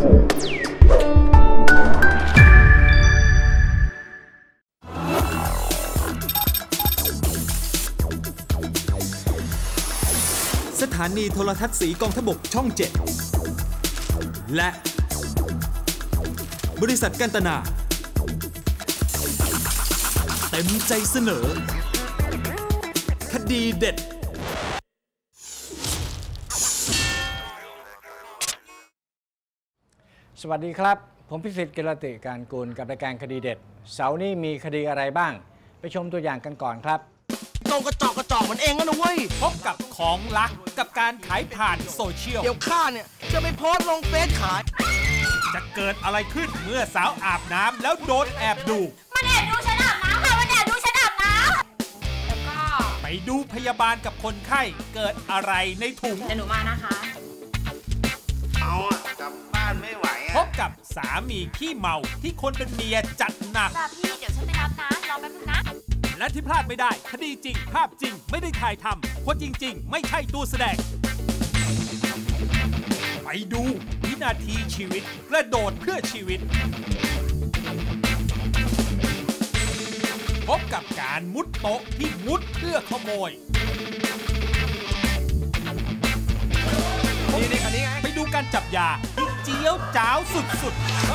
สถานีโทรทัศน์สีกองทพบกช่อง 7 และบริษัทกันตนาเต็มใจเสนอคดีเด็ดสวัสดีครับผมพิสิทธิ์ กิรติการกูลกับรายการคดีเด็ดเสาร์นี้มีคดีอะไรบ้างไปชมตัวอย่างกันก่อนครับตรงกระจอกมันเองนะเว้ยพบกับของลักกับการขายผ่านโซเชียลเดี๋ยวข้าเนี่ยจะไปโพสต์ลงเฟซขายจะเกิดอะไรขึ้นเมื่อสาวอาบน้ำแล้วโดนแอบดูมันแอบดูฉันอาบน้ำค่ะมันแอบดูฉันอาบน้ำแล้วก็ไปดูพยาบาลกับคนไข้เกิดอะไรในถุงเดี๋ยวหนูมานะคะเอากลับบ้านไม่ไหวพบกับสามีขี้เมาที่คนเป็นเมียจัดหนักพี่เดี๋ยวฉันไปรับนะรอแป๊บนึงนะและที่พลาดไม่ได้คดีจริงภาพจริงไม่ได้ถ่ายทำคนจริงๆไม่ใช่ตัวแสดงไปดูวินาทีชีวิตกระโดดเพื่อชีวิตพบกับการมุดโต๊ะที่มุดเพื่อขโมยไปดูการจับยาที่เจี๊ยวจ้าวสุด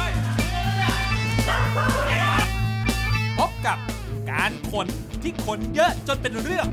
ๆพบกับการขนที่ขนเยอะจนเป็นเรื่อง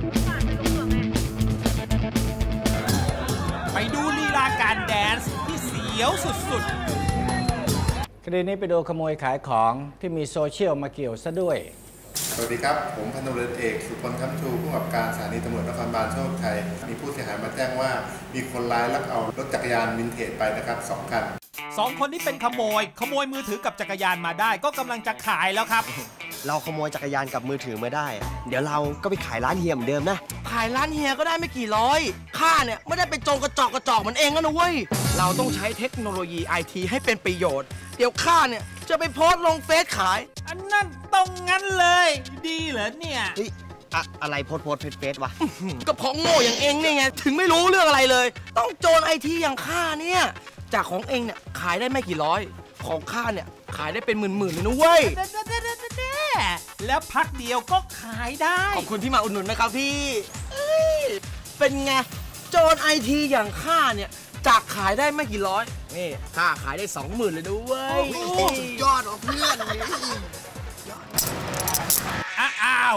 ไปดูลีลาการแดนซ์ที่เสียวสุดๆคดีนี้ไปดูขโมยขายของที่มีโซเชียลมาเกี่ยวซะด้วยสวัสดีครับผมพันตำรวจเอกสุพลคำชูผู้กำกับการสถานีตำรวจนครบาลโชคชัยมีผู้เสียหายมาแจ้งว่ามีคนร้ายลักเอารถจักรยานวินเทจไปนะครับ2 คัน 2 คนนี้เป็นขโมยมือถือกับจักรยานมาได้ก็กำลังจะขายแล้วครับเราขโมยจักรยานกับมือถือมาได้เดี๋ยวเราก็ไปขายร้านเฮียเหมือนเดิมนะขายร้านเฮียก็ได้ไม่กี่ร้อยข้าเนี่ยไม่ได้ไปโจงกระจอกมันเองนะเว้ยเราต้องใช้เทคโนโลยีไอทีให้เป็นประโยชน์เดี๋ยวข้าเนี่ยจะไปโพสต์ลงเฟซขายอันนั้นตรงงั้นเลยดีเหรอเนี่ยอะไรโพสเฟซวะก็เพราะโง่อย่างเองเนี่ยไงถึงไม่รู้เรื่องอะไรเลยต้องโจรไอทีอย่างข้าเนี่ยจากของเองเนี่ยขายได้ไม่กี่ร้อยของข้าเนี่ยขายได้เป็นหมื่นเลยนะเว้ยแล้วพักเดียวก็ขายได้ขอบคุณที่มาอุดหนุนนะครับพี่เป็นไงโจรไอทีอย่างข้าเนี่ยจากขายได้ไม่กี่ร้อยนี่ข้าขายได้20,000เลยนะเว้ยยอดของเพื่อนนี่อ้าว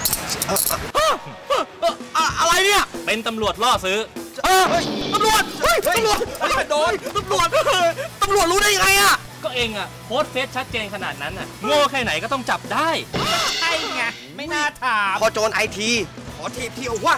อะไรเนี่ยเป็นตำรวจล่อซื้อตำรวจโดนตำรวจรู้ได้ยังไงอะก็เองอะโพสเฟซชัดเจนขนาดนั้นอะโง่แค่ไหนก็ต้องจับได้ใช่ไงไม่น่าถามพอโจรไอทีขอทีพี่เอาว่า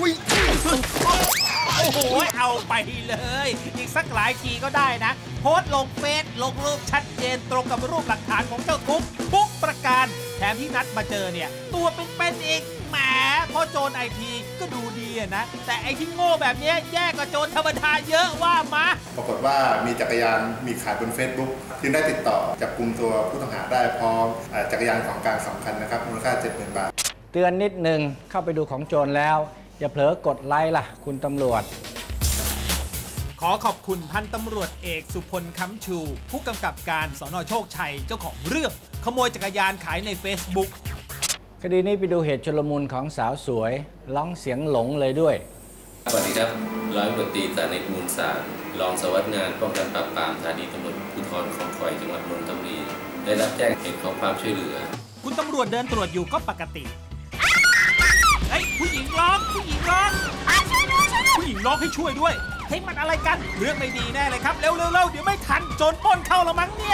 โอ้โหเอาไปเลยอีกสักหลายทีก็ได้นะโพสต์ลงเฟซลงรูปชัดเจนตรงกับรูปหลักฐานของเจ้าทุกประการแถมที่นัดมาเจอเนี่ยตัวเป็นอีกแหมพอโจรไอทีก็ดูดีนะแต่ไอที่โง่แบบนี้แย่กว่าโจรธรรมดาเยอะว่ามาปรากฏว่ามีจักรยานมีขายบน Facebook จึงได้ติดต่อจับกุมตัวผู้ต้องหาได้พร้อมจักรยานของกลาง2 คันนะครับมูลค่า 70,000 บาทเตือนนิดนึงเข้าไปดูของโจรแล้วอย่าเผลอกดไลค์ล่ะคุณตำรวจขอขอบคุณพันตำรวจเอกสุพลคำชูผู้กำกับการสน.โชคชัยเจ้าของเรื่องขโมยจักรยานขายใน Facebook คดีนี้ไปดูเหตุชุลมุนของสาวสวยร้องเสียงหลงเลยด้วยสวัสดีครับร้อยตำรวจตรีสานิตมูลสารรองสารวัตรงานป้องกันปราบปรามสถานีตำรวจภูธรคลองคอยจังหวัดนนทบุรีได้รับแจ้งเหตุขอความช่วยเหลือคุณตำรวจเดินตรวจอยู่ก็ปกติเฮ้ยผู้หญิงร้องผู้หญิงร้องผู้หญิงร้องให้ช่วยด้วยเฮ้ยมันอะไรกันเรื่องไม่ดีแน่เลยครับเร็วเดี๋ยวไม่ทันโจรปล้นเข้าแล้วมั้งเนี่ย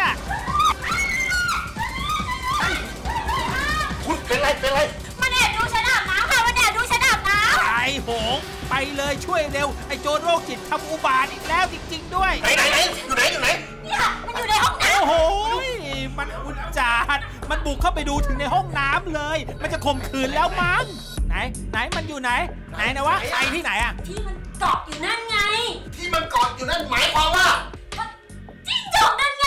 คุณเป็นไรมันแอบดูฉันอาบน้ำค่ะมันแอบดูฉันอาบน้ำไอ้โหงไปเลยช่วยเร็วไอ้โจรโรคจิตทำอุบาทอีกแล้วจริงๆด้วยไหนอยู่ไหนเนี่ยมันอยู่ในห้องน้ำโอ้โหมันอุจจาระมันบุกเข้าไปดูถึงในห้องน้ำเลยมันจะข่มขืนแล้วมั้งไหนมันอยู่ไหนนะวะไอ้ที่ไหนอะที่มันเกาะอยู่นั่นไงที่มันเกาะอยู่นั่นหมายความว่าจิ้งจกนั่นไง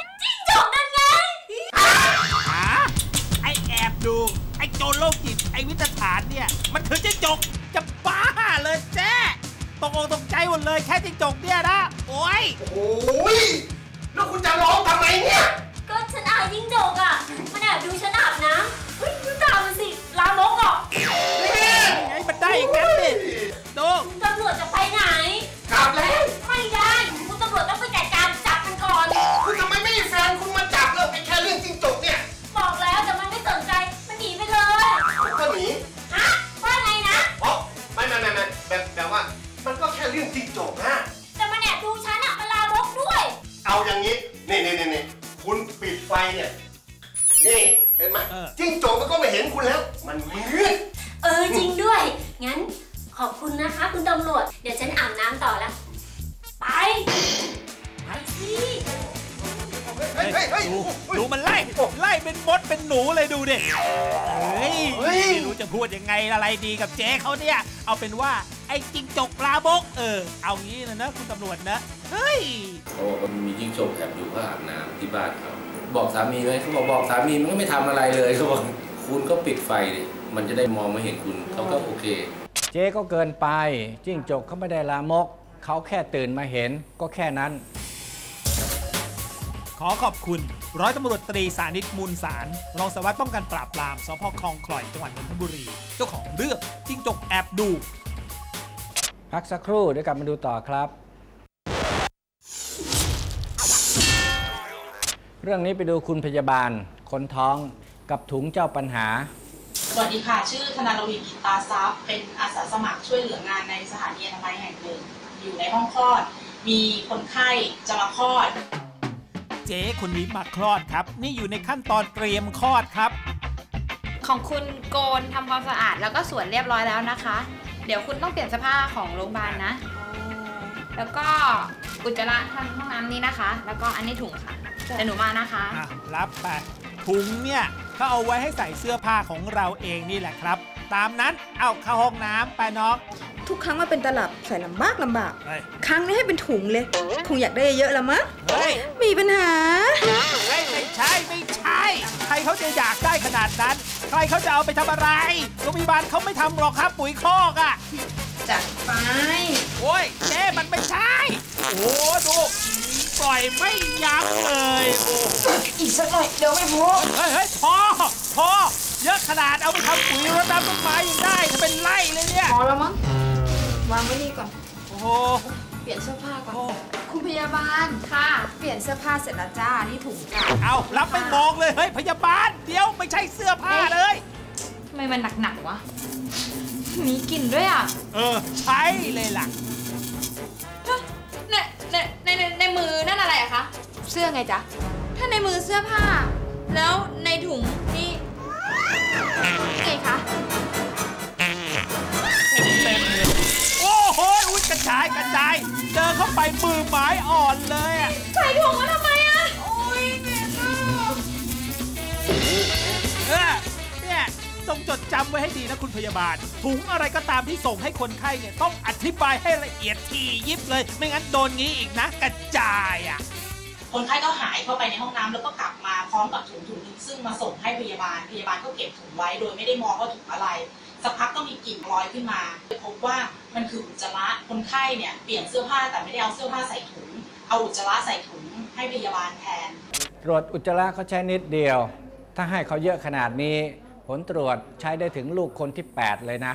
ไอ้แอบดูไอ้โจรโรคจิตไอ้วิทยาฐานเนี่ยมันถือจิ้งจกจะบ้าเลยแจ้ตกใจหมดเลยแค่จิ้งจกเนี่ยนะโอ้ยแล้วคุณอย่างนี้นี่คุณปิดไฟเนี่ยนี่เห็นไหมจิ้งจกมันก็ไม่เห็นคุณแล้วมันมืดจริงด้วยงั้นขอบคุณนะคะคุณตำรวจเดี๋ยวฉันอาบน้ำต่อแล้วไปสิดูมันไล่เป็นมดเป็นหนูเลยดูดิไม่รู้จะพูดยังไงอะไรดีกับเจ๊เขาเนี่ยเอาเป็นว่าไอ้จิงจกปลาบกเอางี้นะคุณตำรวจนะเฮ้ยเขาบอกว่ามีจิ้งจกแอบอยู่ข้างอาบน้ำที่บ้านเขาบอกสามีไหมเขาบอกสามีมันก็ไม่ทำอะไรเลยเขาบอกคุณก็ปิดไฟดิมันจะได้มองไม่เห็นคุณเขาก็โอเคเจ๊ก็เกินไปจิ้งจกเขาไม่ได้ลามกเขาแค่ตื่นมาเห็นก็แค่นั้นขอขอบคุณร้อยตำรวจตรีสานิตมูลสารรองสารวัตรป้องกันปราบปรามสพ.คลองขลุยจังหวัดนนทบุรีเจ้าของเรื่องจิ้งจกแอบดูพักสักครู่เดี๋ยวกลับมาดูต่อครับเรื่องนี้ไปดูคุณพยาบาลคนท้องกับถุงเจ้าปัญหาสวัสดีค่ะชื่อธนารวีกิตตาทรัพย์เป็นอาสาสมัครช่วยเหลืองานในสถานีอนามัยแห่งหนึ่งอยู่ในห้องคลอดมีคนไข้จะมาคลอดเจ๊คนนี้มาคลอดครับนี่อยู่ในขั้นตอนเตรียมคลอดครับของคุณโกนทำความสะอาดแล้วก็สวนเรียบร้อยแล้วนะคะเดี๋ยวคุณต้องเปลี่ยนเสื้อผ้าของโรงพยาบาลนะแล้วก็อุจจาระทำห้องน้ำนี้นะคะแล้วก็อันนี้ถุงค่ะเดี๋ยวหนูมานะคะรับไปถุงเนี่ยเขาเอาไว้ให้ใส่เสื้อผ้าของเราเองนี่แหละครับตามนั้นเอาเข้าห้องน้ำไปน้องทุกครั้งมาเป็นตลับใส่ลำบากครั้งนี้ให้เป็นถุงเลยคงอยากได้เยอะแล้วมั้งมีปัญหาไม่ใช่ใครเขาจะอยากได้ขนาดนั้นใครเขาจะเอาไปทำอะไรโรงพยาบาลเขาไม่ทำหรอกครับปุ๋ยคอกจัดไปโอ้ยเจ๊มันไม่ใช่โอ้ดูปล่อยไม่ยั้งเลยโอ้อีกสักหน่อยเดี๋ยวไม่พอเฮ้ยพอเยอะขนาดเอาไปทำปุ๋ยรดน้ำต้นไม้ยังได้ถ้าเป็นไร่เลยเนี่ยพอแล้วมั้งวางไว้นี่ก่อนโอ้โหเปลี่ยนเสื้อผ้าก่อนคุณพยาบาลค่ะเปลี่ยนเสื้อผ้าเสร็จแล้วจ้านี่ถุงจ้าเอารับไม่มองเลยเฮ้ยพยาบาลเดี๋ยวไม่ใช่เสื้อผ้าเลยทำไมมันหนักวะมีกลิ่นด้วยใช่เลยล่ะในมือนั่นอะไรอะคะเสื้อไงจ๊ะถ้าในมือเสื้อผ้าแล้วในถุงนี่ไงคะเต็มเลยโอ้โหกระจายเดินเข้าไปมือไม้อ่อนเลยใส่ถุงมาทำไมโอ้ยเจ็บเนี่ยต้องจดจำไว้ให้ดีนะคุณพยาบาลถุงอะไรก็ตามที่ส่งให้คนไข้เนี่ยต้องอธิบายให้ละเอียดถี่ยิบเลยไม่งั้นโดนงี้อีกนะกระจายคนไข้ก็หายเข้าไปในห้องน้ำแล้วก็กลับมาพร้อมกับถุงนึงซึ่งมาส่งให้พยาบาลก็เก็บถุงไว้โดยไม่ได้มองว่าถุงอะไรสักพักก็มีกลิ่นลอยขึ้นมาพบว่ามันคืออุจจาระคนไข้เนี่ยเปลี่ยนเสื้อผ้าแต่ไม่ได้เอาเสื้อผ้าใส่ถุงเอาอุจจาระใส่ถุงให้พยาบาลแทนตรวจอุจจาระเขาใช้นิดเดียวถ้าให้เขาเยอะขนาดนี้ผลตรวจใช้ได้ถึงลูกคนที่8เลยนะ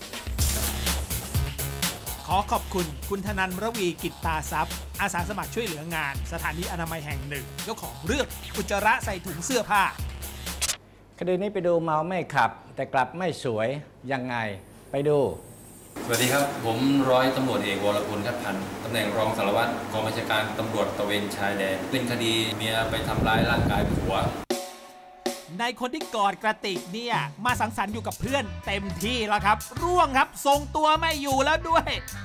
ขอขอบคุณคุณธนันท์ ระวีกิตตาทรัพย์อาสาสมัครช่วยเหลืองานสถานีอนามัยแห่งหนึ่งเจ้าของเรื่องอุจจาระใส่ถุงเสื้อผ้าคดีนี้ไปดูเมาไม่ขับแต่กลับไม่สวยยังไงไปดูสวัสดีครับผมร้อยตำรวจเอกวรพลคัดพันธ์ตำแหน่งรองสารวัตรกองบัญชาการตำรวจตระเวนชายแดนเป็นคดีเมียไปทำร้ายร่างกายผัวในคนที่กอดกระติกเนี่ยมาสังสรรค์อยู่กับเพื่อนเต็มที่แล้วครับร่วงครับทรงตัวไม่อยู่แล้วด้วย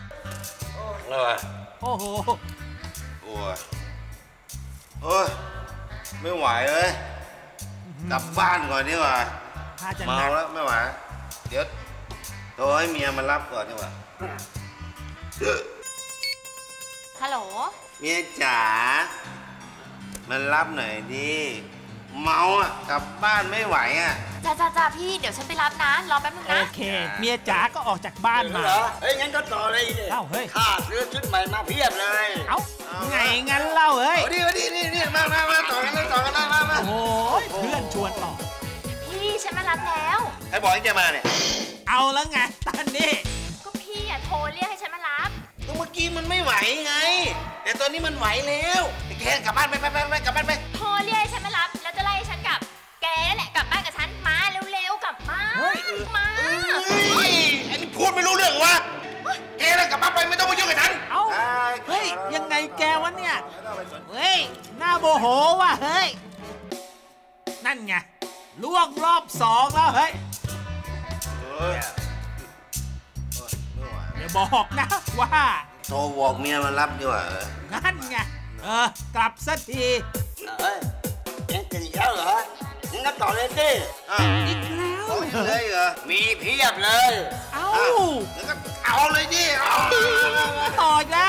โอ้โหโอ้ยไม่ไหวเลยกลับบ้านก่อนดีกว่าเมาแล้วไม่ไหวเดี๋ยวโทรให้เมียมารับก่อนดีกว่าฮัลโหลเมียจ๋ามันรับหน่อยดิเมาอ่ะกลับบ้านไม่ไหวอ่ะจ้าพี่เดี๋ยวฉันไปรับนะรอแป๊บนึงนะโอเคเมียจ๋าก็ออกจากบ้านมาเฮ้ยงั้นก็ต่อเลยเฮ้ยข้าซื้อชุดใหม่มาเพียบเลยไงงั้นเล่าเฮ้ยนี่มาต่อกันมาโอ้ยเพื่อนชวนต่อพี่ฉันมารับแล้วให้บอกให้แกมาเนี่ยเอาแล้วไงตอนนี้ก็พี่โทรเรียกให้ฉันมารับเมื่อกี้มันไม่ไหวไงแต่ตอนนี้มันไหวแล้วแกกลับบ้านไปกลับบ้านไปโทรเรียกให้ฉันมารับแล้วจะไล่ฉันกลับแกแหละกลับบ้านกับฉันมาเร็วๆกลับมาไอ้นี่พูดไม่รู้เรื่องวะแกน่ะกลับบ้านไปไม่ต้องมายุ่งกับฉันเฮ้ยยังไงแกวะเนี่ยเฮ้ยโมโหว่ะเฮ้ยนั่นไงล่วงรอบ2แล้วเฮ้ยอย่าบอกนะว่าโทรบอกเมียมารับดีกว่างั้นไงกลับสักทียังกินอีกแล้วเหรองั้นก็ต่อเลยสิอีกแล้วเลยเหรอมีเพียบเลยงั้นก็เอาเลยดิต่อแล้ว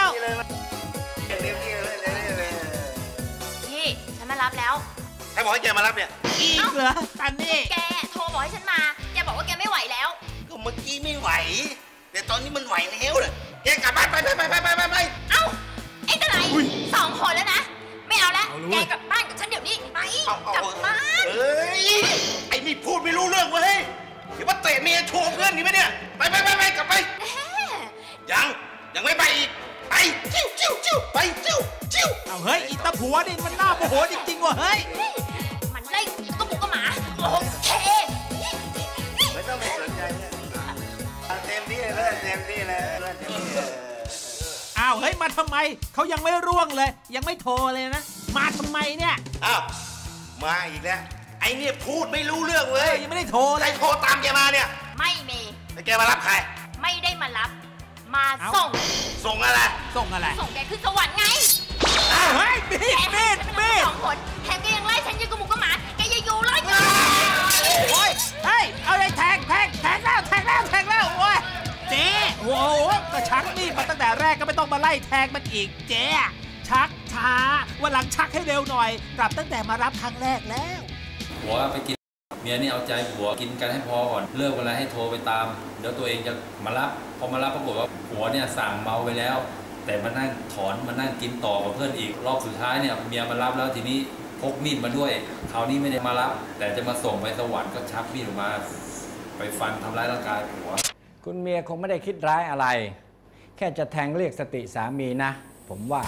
พี่ฉันมารับแล้วใครบอกให้แกมารับเนี่ยอีกเหรอตันนี่แกโทรบอกให้ฉันมาแกบอกว่าแกไม่ไหวแล้วก็เมื่อกี้ไม่ไหวแต่ตอนนี้มันไหวแล้วเลยแกกลับบ้านไปเอ้าไอ้ตะไหน2 คนแล้วนะไม่เอาแล้วแกกลับบ้านกับฉันเดี๋ยวนี้ไปกลับบ้านเฮ้ยไอ้นี่พูดไม่รู้เรื่องเว้ยเดี๋ยวว่าเตะเมียโชว์เพื่อนนี่ไหมเนี่ยไปกลับไปยังไม่ไปอีกไปจิ้วไปจิ้วเอาเฮ้ยอีตาผัวนี่มันน่าโมโหจริงๆว่ะเฮ้ยมันไล่ก็หมูก็หมาโอเคไม่ต้องไปสนใจเนี่ยเต็มที่เลยอ้าวเฮ้ยมาทำไมเขายังไม่ร่วงเลยยังไม่โทรเลยนะมาทำไมเนี่ยอ้าวมาอีกแล้วไอ้เนี่ยพูดไม่รู้เรื่องเลยยังไม่ได้โทรเลยใครโทรตามแกมาเนี่ยไม่มีแล้วแกมารับใครไม่ได้มารับมาส่งอะไรส่งแกขึ้นสวรรค์ไงเฮ้ยมีด 2 คนแถมแกยังไล่ฉันยังกับหมูกับหมาแกอย่าอยู่เลยโอ้ยเฮ้ยเอาเลยแทงแล้วโอ้ยเจ๊โอ้โหก็ชักมีดมาตั้งแต่แรกก็ไม่ต้องมาไล่แทงมันอีกเจ๊ชักช้าวันหลังชักให้เร็วหน่อยกลับตั้งแต่มารับครั้งแรกแล้วหัวไปกินเมียนี่เอาใจหัวกินกันให้พอก่อนเลิกเวลาให้โทรไปตามเดี๋ยวตัวเองจะมารับพอมารับปรากฏว่าหัวเนี่ยสั่งเมาไปแล้วแต่มานั่งถอนมานั่งกินต่อกับเพื่อนอีกรอบสุดท้ายเนี่ยเมียมารับแล้วทีนี้พกมีดมาด้วยคราวนี้ไม่ได้มารับแต่จะมาส่งไปสวรรค์ก็ชักมีดออกมาไปฟันทำร้ายร่างกายหัวคุณเมียคงไม่ได้คิดร้ายอะไรแค่จะแทงเรียกสติสามีนะผมว่า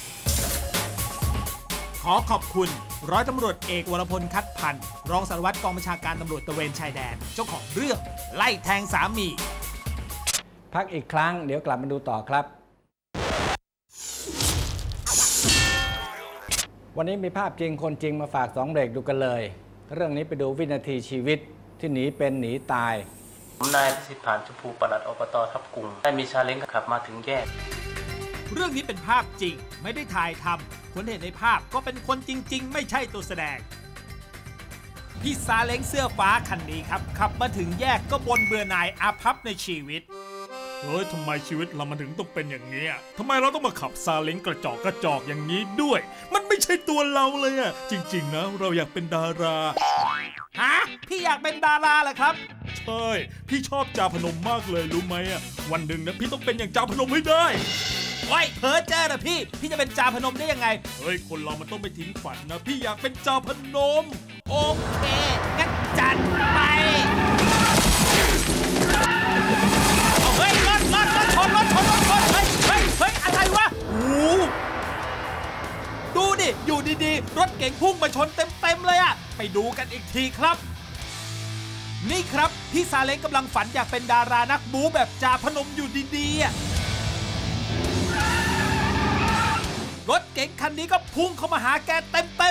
ขอขอบคุณร้อยตำรวจเอกวรพลคัดพันธ์รองสารวัตรกองบัญชาการตำรวจตระเวนชายแดนเจ้าของเรื่องไล่แทงสามีพักอีกครั้งเดี๋ยวกลับมาดูต่อครับวันนี้มีภาพจริงคนจริงมาฝาก2 เบรกดูกันเลยเรื่องนี้ไปดูวินาทีชีวิตที่หนีเป็นหนีตายผมนายพิสิทธิ์ผ่านชมพูปลัดอบต.ทับกุงได้มีซาเล้งขับมาถึงแยกเรื่องนี้เป็นภาพจริงไม่ได้ถ่ายทำคนเห็นในภาพก็เป็นคนจริงๆไม่ใช่ตัวแสดงพี่ซาเล้งเสื้อฟ้าคันนี้ครับขับมาถึงแยกก็บ่นเบื่อหน่ายอาภัพในชีวิตทำไมชีวิตเรามันถึงต้องเป็นอย่างนี้ทำไมเราต้องมาขับซาเล้งกระจอกอย่างนี้ด้วยมันไม่ใช่ตัวเราเลยอ่ะจริงๆนะเราอยากเป็นดาราฮะพี่อยากเป็นดาราเหรอครับใช่พี่ชอบจาพนมมากเลยรู้ไหมอ่ะวันหนึ่งนะพี่ต้องเป็นอย่างจาพนมให้ได้โอ้ยเพ้อเจ้อนะพี่จะเป็นจาพนมได้ยังไงเฮ้ยคนเรามันต้องไม่ทิ้งฝันนะพี่อยากเป็นจาพนมโอเคงั้นจัดไปเฮ้ยรถชนเฮ้ยอะไรวะดูดิอยู่ดีๆรถเก๋งพุ่งมาชนเต็มเลยอะไปดูกันอีกทีครับนี่ครับพี่ซาเล้งกำลังฝันอยากเป็นดารานักบู๊แบบจาพนมอยู่ดีๆรถเก๋งคันนี้ก็พุ่งเข้ามาหาแกเต็ม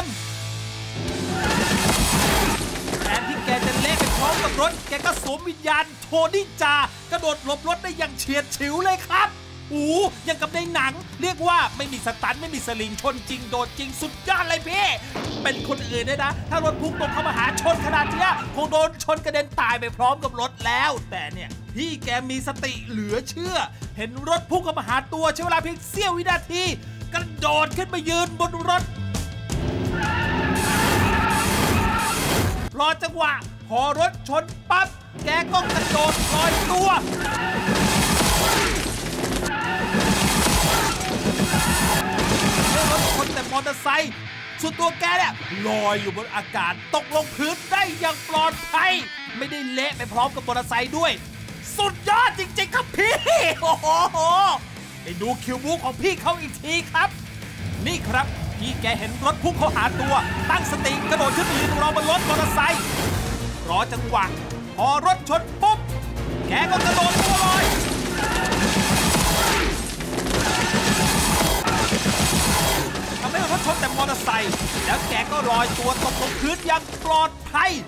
แทนที่แกจะเละไปพร้อมกับรถแกก็สวมวิญญาณโทนี่จากระโดดหลบรถได้อย่างเฉียดฉิวเลยครับยังกับในหนังเรียกว่าไม่มีสตันไม่มีสลิงชนจริงโดดจริงสุดยอดเลยพี่เป็นคนอื่นเนี่ยนะถ้ารถพุ่งตรงเข้ามาหาชนขนาดนี้คงโดนชนกระเด็นตายไปพร้อมกับรถแล้วแต่เนี่ยพี่แกมีสติเหลือเชื่อเห็นรถพุ่งเข้ามาหาตัวใช้เวลาเพียงเสี้ยววินาทีกระโดดขึ้นมายืนบนรถรอจังหวะพอรถชนปั๊บแกก็กระโดดลอยตัวรถชนแต่มอเตอร์ไซค์ส่วนตัวแกเนี่ยลอยอยู่บนอากาศตกลงพื้นได้อย่างปลอดภัยไม่ได้เละไปพร้อมกับมอเตอร์ไซค์ด้วยสุดยอดจริงๆครับพี่โอ้โหไปดูคิวบูของพี่เขาอีกทีครับนี่ครับพี่แกเห็นรถพุ่งเข้าหาตัวตั้งสติกระโดดขึ้นยืนรอบนรถมอเตอร์ไซค์รอจังหวะพอรถชนปุ๊บแกก็กระโดดตัวลอยทำให้รถชนแต่มอเตอร์ไซแล้วแกก็ลอยตัวตกลงพื้นอย่างปลอดภัย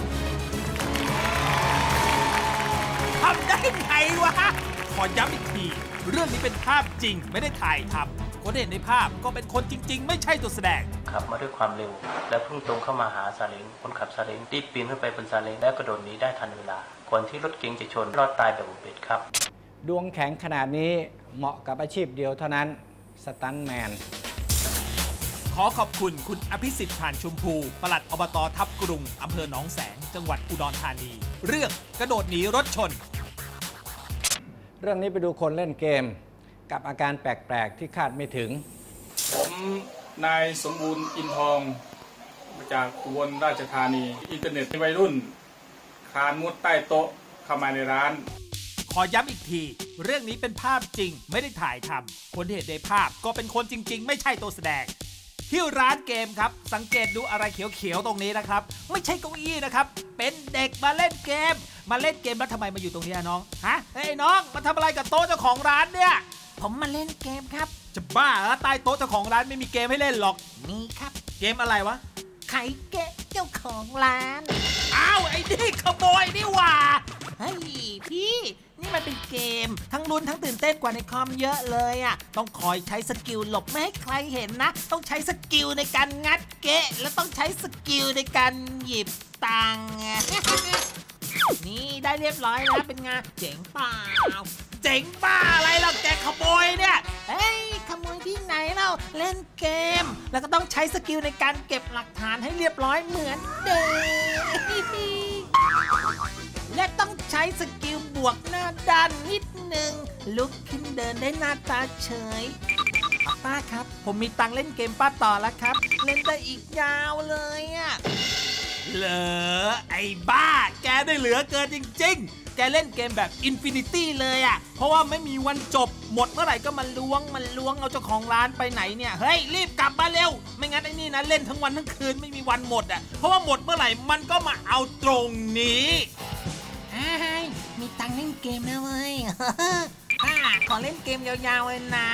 ทำได้ไงวะขอย้ำอีกทีเรื่องนี้เป็นภาพจริงไม่ได้ถ่ายทำคนเห็นในภาพก็เป็นคนจริงๆไม่ใช่ตัวแสดงขับมาด้วยความเร็วและพุ่งตรงเข้ามาหาซาเล้งคนขับซาเล้งรีบปีนขึ้นไปบนซาเล้งแล้วกระโดดหนีได้ทันเวลาก่อนที่รถเก๋งจะชนรอดตายแบบบุดหวิดครับดวงแข็งขนาดนี้เหมาะกับอาชีพเดียวเท่านั้นสตันท์แมนขอขอบคุณคุณอภิสิทธิ์ผ่านชมพูปลัดอบต.ทับกรุงอำเภอหนองแสงจังหวัดอุดรธานีเรื่องกระโดดหนีรถชนเรื่องนี้ไปดูคนเล่นเกมกับอาการแปลกๆที่คาดไม่ถึงผมนายสมบูรณ์อินทองมาจากอุบลราชธานีอินเทอร์เน็ตวัยรุ่นคลานมุดใต้โต๊ะเข้ามาในร้านขอย้ำอีกทีเรื่องนี้เป็นภาพจริงไม่ได้ถ่ายทำคนที่เห็นในภาพก็เป็นคนจริงๆไม่ใช่ตัวแสดงที่ร้านเกมครับสังเกตดูอะไรเขียวๆตรงนี้นะครับไม่ใช่เก้าอี้นะครับเป็นเด็กมาเล่นเกมแล้วทำไมมาอยู่ตรงนี้น้องฮะเฮ้ยน้องมาทำอะไรกับโต๊ะเจ้าของร้านเนี่ยผมมาเล่นเกมครับจะบ้าเหรอใต้โต๊ะเจ้าของร้านไม่มีเกมให้เล่นหรอกมีครับเกมอะไรวะไข่เกะเจ้าของร้านอ้าวไอ้นี่ขโมยนี่หว่าเฮ้ยพี่นี่มันเป็นเกมทั้งลุ้นทั้งตื่นเต้นกว่าในคอมเยอะเลยอ่ะต้องคอยใช้สกิลหลบไม่ให้ใครเห็นนะต้องใช้สกิลในการงัดเกะแล้วต้องใช้สกิลในการหยิบตังค์นี่ได้เรียบร้อยแล้วเป็นไงเจ๋งเปล่าเจ๋งบ้าอะไรล่ะแกขโมยเนี่ยเฮ้ยขโมยที่ไหนเราเล่นเกมแล้วก็ต้องใช้สกิลในการเก็บหลักฐานให้เรียบร้อยเหมือนเดิมและต้องใช้สกิลบวกหน้าด้านนิดนึงลุกขึ้นเดินได้หน้าตาเฉยป้าครับผมมีตังค์เล่นเกมป้าต่อแล้วครับเล่นได้อีกยาวเลยอ่ะเหรอไอ้บ้าแกได้เหลือเกินจริงๆแกเล่นเกมแบบอินฟินิตี้เลยอ่ะเพราะว่าไม่มีวันจบหมดเมื่อไหร่ก็มันล้วงเอาเจ้าของร้านไปไหนเนี่ยเฮ้ยรีบกลับมาเร็วไม่งั้นไอ้นี่นะเล่นทั้งวันทั้งคืนไม่มีวันหมดอ่ะเพราะว่าหมดเมื่อไหร่มันก็มาเอาตรงนี้มีตังค์เล่นเกมนะเว้ยขอเล่นเกมยาวๆเลยนะ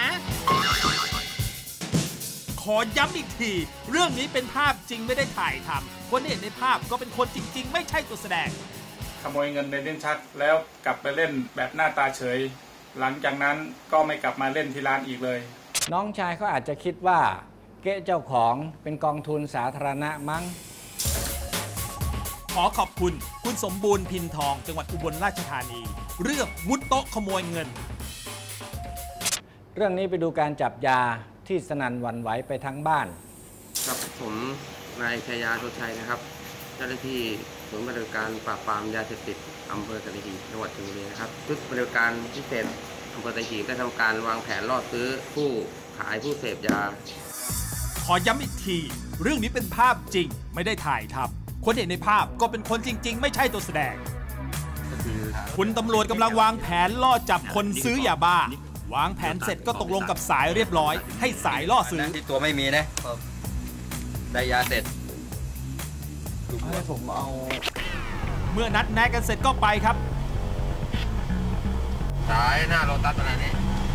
ขอย้ำอีกทีเรื่องนี้เป็นภาพจริงไม่ได้ถ่ายทำคนที่เห็นในภาพก็เป็นคนจริงๆไม่ใช่ตัวแสดงขโมยเงินในลิ้นชักแล้วกลับไปเล่นแบบหน้าตาเฉยหลังจากนั้นก็ไม่กลับมาเล่นที่ร้านอีกเลยน้องชายเขาอาจจะคิดว่าเก๊เจ้าของเป็นกองทุนสาธารณะมั้งขอขอบคุณคุณสมบูรณ์พินทองจังหวัดอุบลราชธานีเรื่องมุดโต๊ะขโมยเงินเรื่องนี้ไปดูการจับยาที่สนั่นหวั่นไหวไปทั้งบ้านครับผมนายชัยยาโชชัยนะครับเจ้าหน้าที่ศูนย์ปฏิบัติการปราบปรามยาเสพติดอำเภอสัตหีบจังหวัดชลบุรีนะครับชุดปฏิบัติการพิเศษอำเภอสัตหีบได้ทำการวางแผนล่อซื้อผู้ขายผู้เสพยาขอย้ำอีกทีเรื่องนี้เป็นภาพจริงไม่ได้ถ่ายทำคนเห็นในภาพก็เป็นคนจริงๆไม่ใช่ตัวแสดงคุณตำรวจกำลังวางแผนล่อจับคนซื้อยาบ้าวางแผนเสร็จก็ตกลงกับสายเรียบร้อยให้สายล่อซื้อที่ตัวไม่มีนะได้ยาเสร็จให้ผมเอาเมื่อนัดแนะกันเสร็จก็ไปครับสายหน้าโรตัสตรงนี้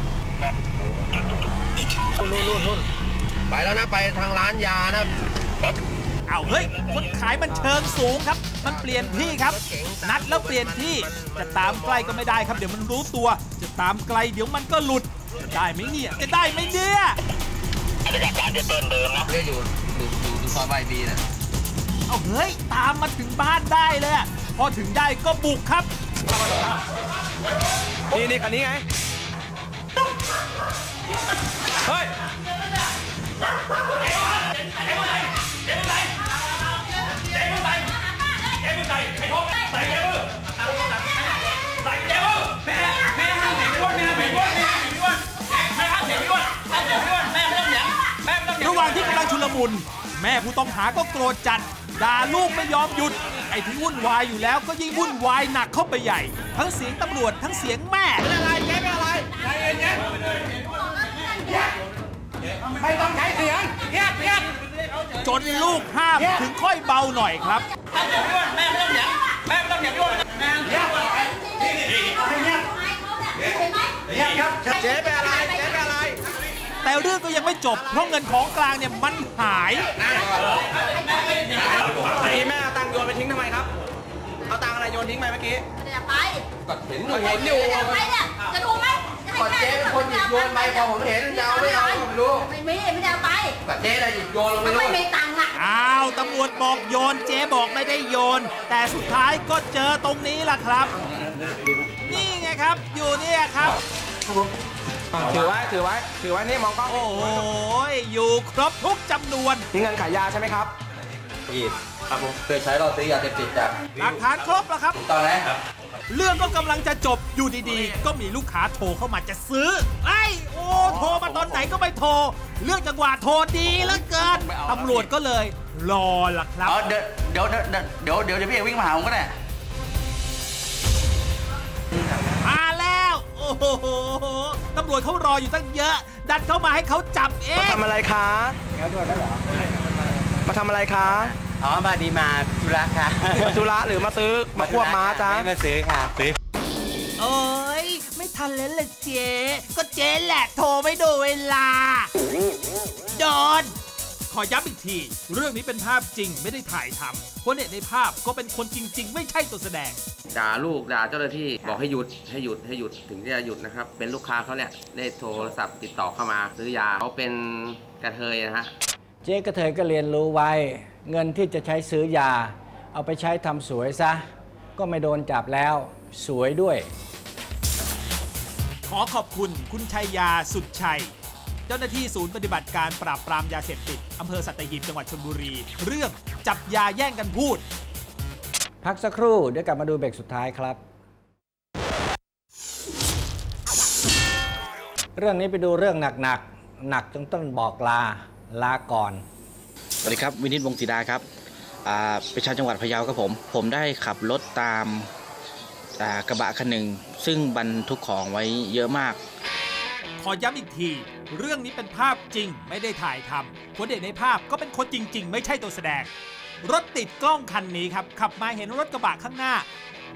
นู่นไปแล้วนะไปทางร้านยานะเอาเฮ้ยคนขายมันเชิงสูงครับมันเปลี่ยนที่ครับนัดแล้วเปลี่ยนที่จะตามใกล้ก็ไม่ได้ครับเดี๋ยวมันรู้ตัวจะตามไกลเดี๋ยวมันก็หลุดจะได้ไหมเนี่ยจะได้ไหมเนี่ยบรรยากาศจะเดิมนะอยู่ซอยใบบีนะเอาเฮ้ยตามมาถึงบ้านได้เลยพอถึงได้ก็บุกครับนี่คันนี้ไงเฮ้ยระหว่างที่กำลังชุลมุนแม่ผู้ต้องหาก็โกรธจัดด่าลูกไม่ยอมหยุดไอ้ที่วุ่นวายอยู่แล้วก็ยิ่งวุ่นวายหนักเข้าไปใหญ่ทั้งเสียงตำรวจทั้งเสียงแม่เป็นอะไรแกเป็นอะไรใจเย็นไม่ต้องใช้เสียงเงียบจนลูกห้ามถึงค่อยเบาหน่อยครับแม่ไม่ต้องเสียงแม่ไม่ต้องเสียงด้วยเงียบครับเจ๊เป็นอะไรแต่เรื่องก็ยังไม่จบเพราะเงินของกลางเนี่ยมันหายแม่เอาตังค์โยนไปทิ้งทำไมครับเอาตังค์อะไรโยนทิ้งไปเมื่อกี้จะไปก็เห็นอยู่ไปเนี่ยจะดูไหมก็เจ๊เป็นคนหยิบโยนไปพอผมเห็นจะเอาไม่เอาไม่รู้ไม่ได้เอาไปก็เจ๊ได้หยิบโยนลงไปไม่มีตังค์อ่ะอ้าวตำรวจบอกโยนเจ๊บอกไม่ได้โยนแต่สุดท้ายก็เจอตรงนี้ล่ะครับนี่ไงครับอยู่เนี่ยครับถือไว้นี่มองกล้องโอ้ยอยู่ครบทุกจำนวนนี่เงินขายยาใช่ไหมครับอีดครับผมเคยใช้เราซื้อยาเสพติดจากหลักฐานครบแล้วครับตอนแรกครับเรื่องก็กำลังจะจบอยู่ดีๆก็มีลูกค้าโทรเข้ามาจะซื้อไอ้โอ้โทรมาตอนไหนก็ไม่โทรเรื่องจังหวะโทรดีเหลือเกินตำรวจก็เลยรอล่ะครับเดี๋ยวพี่เอกวิ่งมาหาผมก็ได้มาแล้วโอ้โหตำรวจเขารออยู่ตั้งเยอะดันเข้ามาให้เขาจับเองมาทำอะไรคะแล้วด้วยได้เหรอมาทำอะไรคะอ๋อมาดีมาธุระค่ะมาธุระหรือมาซื้อมาควบม้าจ้ามาซื้อค่ะซื้อโอ้ยไม่ทันแล้วล่ะเจ๊ก็เจ๊แหละโทรไม่ดูเวลาโดนขอย้ำอีกทีเรื่องนี้เป็นภาพจริงไม่ได้ถ่ายทำเพราะเนี่ยในภาพก็เป็นคนจริงๆไม่ใช่ตัวแสดงด่าลูกด่าเจ้าหน้าที่บอกให้หยุดถึงจะหยุดนะครับเป็นลูกค้าเขาเนี่ยได้โทรศัพท์ติดต่อเข้ามาซื้อยาเขาเป็นกระเทยนะฮะเจ๊กระเทยก็เรียนรู้ไว้เงินที่จะใช้ซื้อยาเอาไปใช้ทำสวยซะก็ไม่โดนจับแล้วสวยด้วยขอขอบคุณคุณชัยยาสุดชัยเจ้าหน้าที่ศูนย์ปฏิบัติการปราบปรามยาเสพติดอำเภอสัตหีบจังหวัดชลบุรีเรื่องจับยาแย่งกันพูดพักสักครู่เดี๋ยวกลับมาดูเบรกสุดท้ายครับเรื่องนี้ไปดูเรื่องหนักจนต้องบอกลาก่อนสวัสดีครับวินิตวงศ์ศรีดาครับเป็นชาวจังหวัดพะเยาครับผมได้ขับรถตามกระบะคันหนึ่งซึ่งบรรทุกของไว้เยอะมากขอย้ำอีกทีเรื่องนี้เป็นภาพจริงไม่ได้ถ่ายทำคนเด่นในภาพก็เป็นคนจริงๆไม่ใช่ตัวแสดงรถติดกล้องคันนี้ครับขับมาเห็นรถกระบะข้างหน้า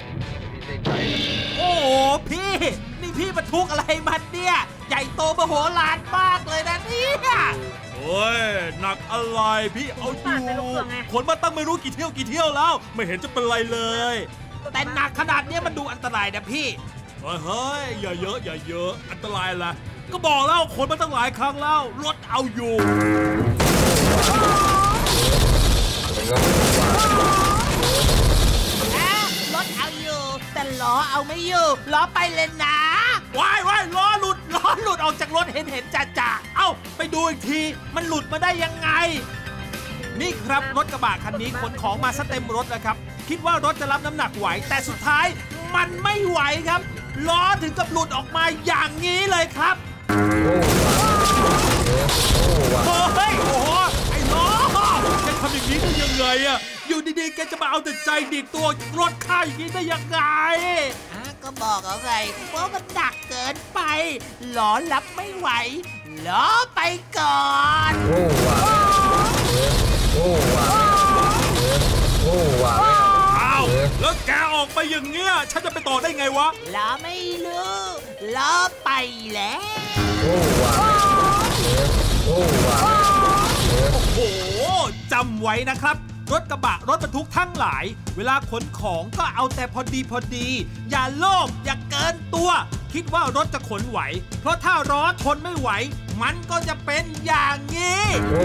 โอ้โหพี่นี่พี่บรรทุกอะไรมันเนี่ยใหญ่โตมโหฬารมากเลยนะเนี่ยโอ้ยหนักอะไรพี่เอาอยู่ขนมาตั้งไม่รู้กี่เที่ยวแล้วไม่เห็นจะเป็นไรเลยแต่หนักขนาดนี้มันดูอันตรายนะพี่เฮ้ยอย่าเยอะอันตรายละก็บอกแล้วขนมาตั้งหลายครั้งแล้วรถเอาอยู่รถเอาอยู่แต่ล้อเอาไม่อยู่ล้อไปเลยนะว้ายล้อหลุดออกจากรถเห็นจ่าเอ้าไปดูอีกทีมันหลุดมาได้ยังไงนี่ครับรถกระบะคันนี้ขนของมาซะเต็มรถนะครับคิดว่ารถจะรับน้ำหนักไหวแต่สุดท้ายมันไม่ไหวครับล้อถึงกับหลุดออกมาอย่างนี้เลยครับเฮ้ยโอ้โหไอ้ล้อแกทำอย่างนี้ได้ยังไงอะอยู่ดีๆแกจะมาเอาแต่ใจดีดตัวรถข้าอย่างนี้ได้ยังไงก็บอกเอาไงว่ามันหนักเกินไปล้อรับไม่ไหวล้อไปก่อนอ้าวแล้วแกออกไปอย่างเงี้ยฉันจะไปต่อได้ไงวะล้อไม่รู้ล้อไปแล้วโอ้โหจำไว้นะครับรถกระบะรถบรรทุกทั้งหลายเวลาขนของก็เอาแต่พอดีอย่าโลภอย่าเกินตัวคิดว่ารถจะขนไหวเพราะถ้าล้อทนไม่ไหวมันก็จะเป็นอย่างนี้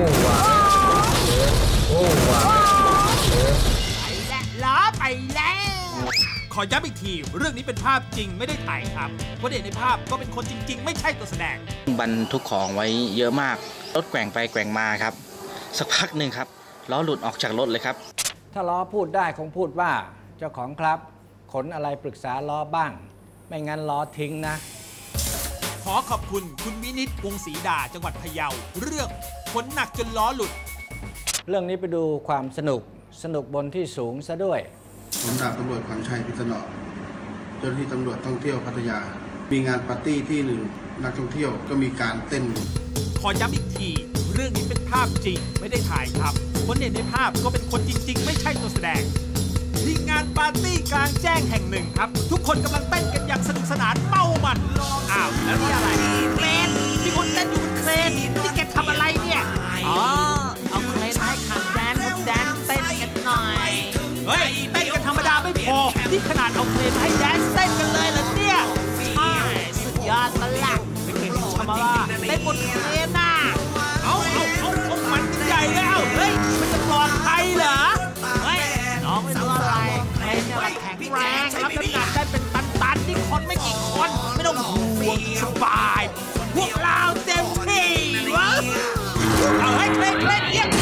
ไปแล้วล้อไปแล้วขอย้ำอีกทีเรื่องนี้เป็นภาพจริงไม่ได้ถ่ายทำคนเด่นในภาพก็เป็นคนจริงๆไม่ใช่ตัวแสดงบรรทุกของไว้เยอะมากรถแกว่งไปแกว่งมาครับสักพักหนึ่งครับล้อหลุดออกจากรถเลยครับถ้าล้อพูดได้คงพูดว่าเจ้าของครับขนอะไรปรึกษาล้อบ้างไม่งั้นล้อทิ้งนะขอขอบคุณคุณวินิตวงศ์ศรีดาจังหวัดพะเยาเรื่องขนหนักจนล้อหลุดเรื่องนี้ไปดูความสนุกบนที่สูงซะด้วยผมดาบตำรวจขวัญชัยพิษณุเจ้าหน้าที่ตำรวจท่องเที่ยวพัทยามีงานปาร์ตี้ที่หนึ่งนักท่องเที่ยวก็มีการเต้นขอย้ำอีกทีเรื่องนี้เป็นภาพจริงไม่ได้ถ่ายทำคนเด่นในภาพก็เป็นคนจริงๆไม่ใช่ตัวแสดงที่งานปาร์ตี้กลางแจ้งแห่งหนึ่งครับทุกคนกำลังเต้นกันอย่างสนุกสนานเมามันอ้าวแล้วนี่อะไรเครนมีคนเต้นอยู่บนเครนนี่แกทำอะไรเนี่ยอ๋อเอาเครนให้ขับแดนเต้นกันหน่อยเฮ้ยเต้นกันธรรมดาไม่พอนี่ขนาดเอาเครนให้แดนเต้นกันเลยเหรอเนี่ยใช่สุดยอดปะล่ะไม่เคยเห็นชามาว่าเต้นบนเครนน่ะเอามันใหญ่แล้วเฮ้ยมันจะปลอดภัยเหรอเฮ้ยน้องไม่รู้อะไรเครนเนี่ยมันแข็งแรงรับน้ำหนักได้เป็นตันที่คนไม่กี่คนไม่ต้องห่วงสบายพวกเราเต็มที่วะเอาให้เครนเยี่ยม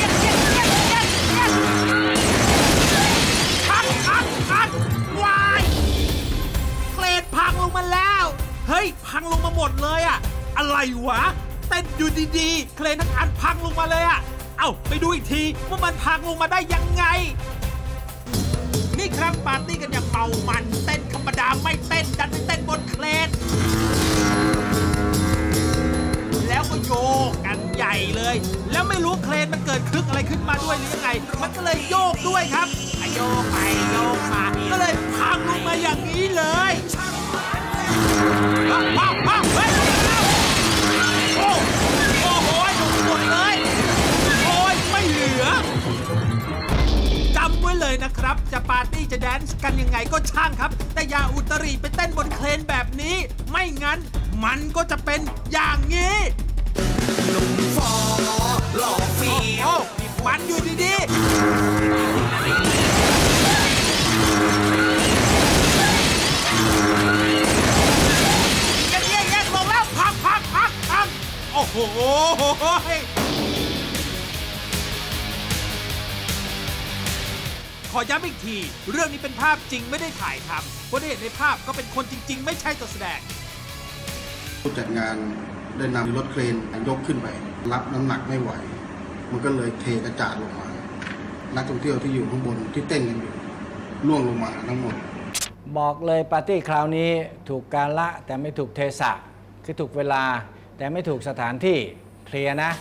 พังวายเครนพังลงมาแล้วเฮ้ยพังลงมาหมดเลยอะอะไรวะเต้นอยู่ดีๆเครนทั้งอันพังลงมาเลยอะเอ้าไปดูอีกทีว่ามันพังลงมาได้ยังไงนี่ครับปาร์ตี้กันอย่างเมามันเต้นธรรมดาไม่เต้นดันไปเต้นบนเครนแล้วก็โยกกันใหญ่เลยแล้วไม่รู้เครนมันเกิดคลึกอะไรขึ้นมาด้วยหรือยังไงมันก็เลยโยกด้วยครับโยกไปโยกมาก็เลยพังลงมาอย่างนี้เลยพังเฮ้ยโอ้โหหมดเลยโอ้ยไม่เหลือจำไว้เลยนะครับจะปาร์ตี้จะแดนซ์กันยังไงก็ช่างครับแต่อย่าอุตริไปเต้นบนเครนแบบนี้ไม่งั้นมันก็จะเป็นอย่างนี้ลุงฟอหล่อฟีโอ้มันอยู่ดีๆแยกลงแล้วพังโอ้โหขอย้ำอีกทีเรื่องนี้เป็นภาพจริงไม่ได้ถ่ายทำคนที่เห็นในภาพก็เป็นคนจริงๆไม่ใช่ตัวแสดงผู้จัดงานได้นำรถเครนยกขึ้นไปรับน้ำหนักไม่ไหวมันก็เลยเทกระจาดลงมานักท่องเที่ยวที่อยู่ข้างบนที่เต้นกันอยู่ล่วงลงมาทั้งหมดบอกเลยปาร์ตี้คราวนี้ถูกกาลแต่ไม่ถูกเทศะคือถูกเวลาแต่ไม่ถูกสถานที่เคลียร์นะ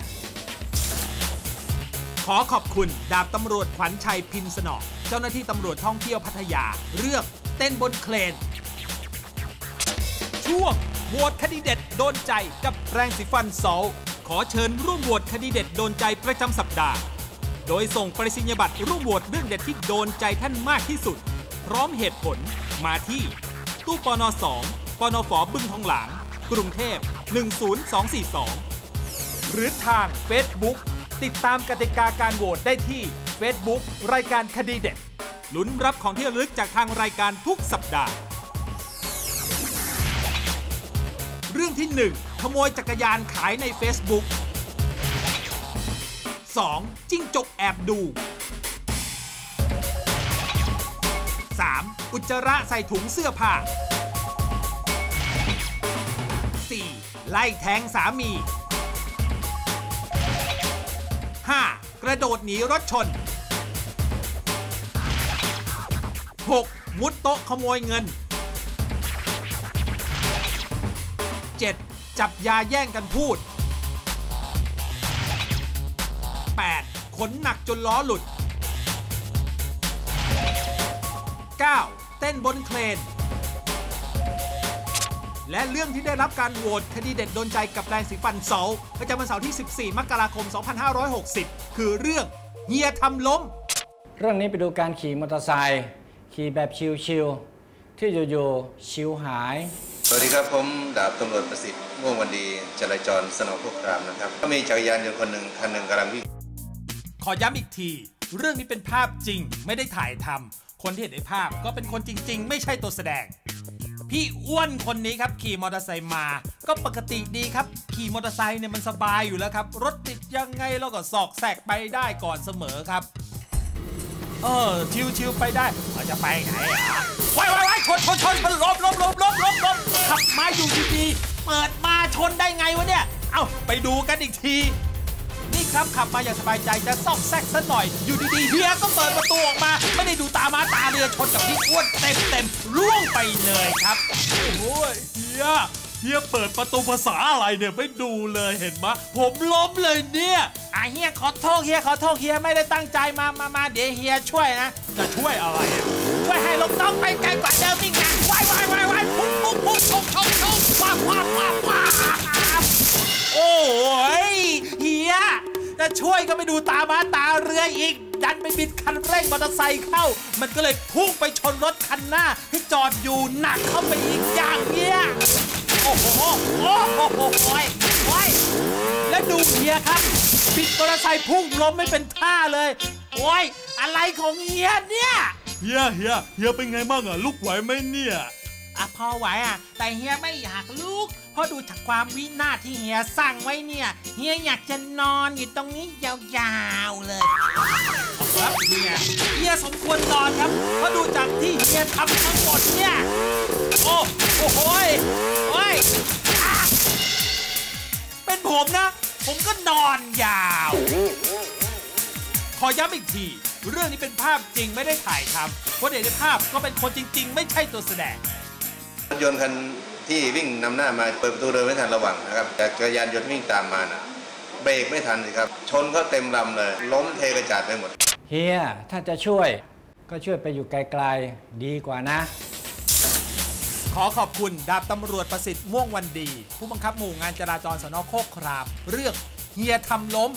ขอขอบคุณดาบตำรวจขวัญชัยพินสนอเจ้าหน้าที่ตำรวจท่องเที่ยวพัทยาเรื่องเต้นบนเครนช่วงโหวตคดีเด็ดโดนใจกับแปรงสีฟันโซลขอเชิญร่วมโหวตคดีเด็ดโดนใจประจำสัปดาห์โดยส่งไปรษณียบัตรร่วมโหวตเรื่องเด็ดที่โดนใจท่านมากที่สุดพร้อมเหตุผลมาที่ตู้ปน2 ปนฝ.บึงทองหลางกรุงเทพ10242หรือทาง Facebook ติดตามกติกาการโหวตได้ที่ Facebook รายการคดีเด็ดลุ้นรับของที่ระลึกจากทางรายการทุกสัปดาห์เรื่องที่ 1 ขโมยจักรยานขายใน Facebook 2. จิ้งจกแอบดู 3. อุจจาระใส่ถุงเสื้อผ้า 4. ไล่แทงสามี 5. กระโดดหนีรถชน 6. มุดโต๊ะขโมยเงิน 7. จับยาแย่งกันพูด 8. ขนหนักจนล้อหลุด 9. เต้นบนเครนและเรื่องที่ได้รับการโหวตคดีเด็ดโดนใจกับแปรงสีฟันโซลประจำวันเสาร์ที่ 14 มกราคม 2560 คือเรื่องเฮียทำล้มเรื่องนี้ไปดูการขี่มอเตอร์ไซค์ขี่แบบชิลๆที่อยู่ๆชิลหายสวัสดีครับผมดาบตำรวจประสิทธิ์ม่วงวันดีจราจรสนองพวกตามนะครับก็มีจักรยานยนต์คันหนึ่งกำลังวิ่งขอย้ำอีกทีเรื่องนี้เป็นภาพจริงไม่ได้ถ่ายทำคนที่เห็นในภาพก็เป็นคนจริงๆไม่ใช่ตัวแสดงพี่อ้วนคนนี้ครับขี่มอเตอร์ไซค์มาก็ปกติดีครับขี่มอเตอร์ไซค์เนี่ยมันสบายอยู่แล้วครับรถติดยังไงเราก็สอกแสกไปได้ก่อนเสมอครับชิวๆไปได้จะไปไหนว้ายชนลบขับมาอยู่ดีๆเปิดมาชนได้ไงวะเนี่ยเอ้าไปดูกันอีกทีนี่ครับขับมาอย่างสบายใจจะซอกแซกซะหน่อยอยู่ดีๆเฮียก็เปิดประตูออกมาไม่ได้ดูตามาตาเรือชนกับพี่อ้วนเต็มร่วงไปเลยครับโอ้ยเฮียเปิดประตูภาษาอะไรเนี่ยไม่ดูเลยเห็นไหมผมล้มเลยเนี่ยเฮียขอโทษเฮียไม่ได้ตั้งใจมาเดี๋ยวเฮียช่วยนะจะช่วยอะไรช่วยให้ลงต้องไปไกลกว่าเดิมนี่ไงว้ายปุ๊บว้าโอ้ยแต่ช่วยก็ไม่ดูตาม้าตาเรืออีกดันไปบิดคันเร่งมอเตอร์ไซค์เข้ามันก็เลยพุ่งไปชนรถคันหน้าที่จอดอยู่หนักเข้าไปอีกอย่างเนี้ยโอ้โหโอ้โหโอ้ยและดูเฮียครับบิดมอเตอร์ไซค์พุ่งล้มไม่เป็นท่าเลยโอ้ยอะไรของเฮียเนี่ยเฮียเป็นไงบ้างอ่ะลุกไหวไหมเนี่ยพอไหวแต่เฮียไม่อยากลุกเพราะดูจากความวินาศที่เฮียสั่งไว้เนี่ยเฮียอยากจะนอนอยู่ตรงนี้ยาวๆเลยครับเฮียสมควรนอนครับเพราะดูจากที่เฮียทำทั้งหมดเนี่ยโอ้โหเป็นผมนะผมก็นอนยาวขอย้ำอีกทีเรื่องนี้เป็นภาพจริงไม่ได้ถ่ายทำเพราะในภาพก็เป็นคนจริงๆไม่ใช่ตัวแสดงรถยนต์คันที่วิ่งนำหน้ามาเปิดประตูเดินไม่ทันระวังนะครับแต่จักรยานยนต์วิ่งตามมานะเบรกไม่ทันสิครับชนเขาเต็มลำเลยล้มเทกระจาดไปหมดเฮียถ้าจะช่วยก็ช่วยไปอยู่ไกลๆดีกว่านะขอขอบคุณดาบตำรวจประสิทธิ์ม่วงวันดีผู้บังคับหมู่งานจราจรสน.โคกครามเรื่องเฮียทำล้ม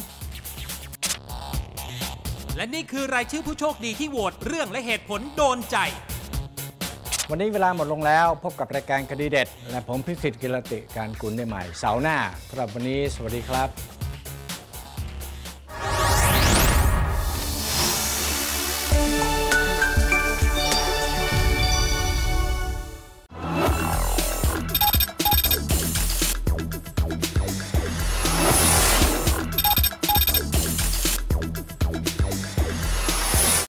และนี่คือรายชื่อผู้โชคดีที่โหวตเรื่องและเหตุผลโดนใจวันนี้เวลาหมดลงแล้วพบกับรายการคดีเด็ดและผมพิสิทธิ์กิรติการกุลได้ใหม่เสาร์หน้าสำหรับวันนี้สวัสดีครับ